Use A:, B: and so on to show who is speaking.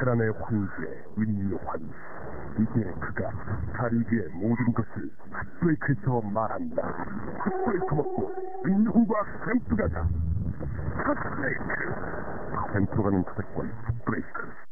A: 테란의 황제 은유환. 이제 그가 다리우스의 모든 것을 핫브레이크에서 말한다. 핫브레이크 먹고 은유환과 샘프 가자. 핫브레이크. 샘프로 가는 초대권 핫브레이크.